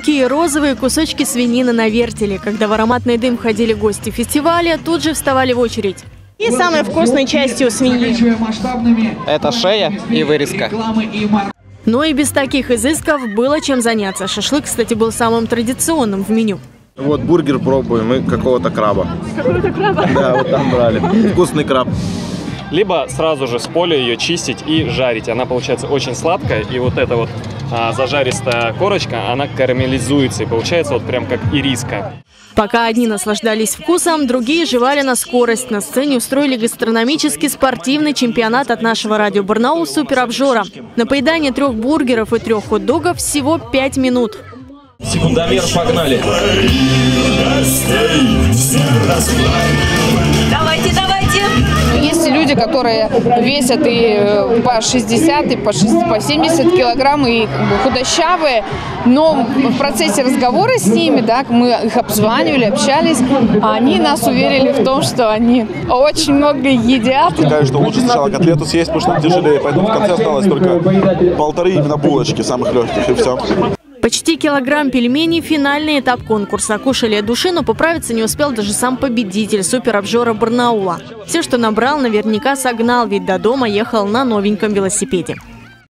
тонкие розовые кусочки свинины на вертеле. Когда в ароматный дым входили гости фестиваля, тут же вставали в очередь. И самой вкусной частью свиньи – это шея и вырезка. Но и без таких изысков было чем заняться. Шашлык, кстати, был самым традиционным в меню. Вот бургер пробуем и какого-то краба. Какого-то краба? Да, вот там брали. Вкусный краб. Либо сразу же с поля ее чистить и жарить. Она получается очень сладкая. И вот эта вот зажаристая корочка, она карамелизуется. И получается вот прям как ириска. Пока одни наслаждались вкусом, другие жевали на скорость. На сцене устроили гастрономический спортивный чемпионат от нашего радио Барнаул «Суперобжора». На поедание 3 бургеров и 3 хот-догов всего 5 минут. Секундомер, погнали. Давайте, давайте. Есть люди, которые весят и по 60, и по 70 килограмм, и худощавые. Но в процессе разговора с ними, да, мы их обзванивали, общались, они нас уверили в том, что они очень много едят. Сказали, что лучше сначала котлету съесть, потому что тяжелее. Поэтому в конце осталось только 1,5 именно булочки самых легких, и все. Почти килограмм пельменей – финальный этап конкурса. Кушали от души, но поправиться не успел даже сам победитель суперобжора Барнаула. Все, что набрал, наверняка согнал, ведь до дома ехал на новеньком велосипеде.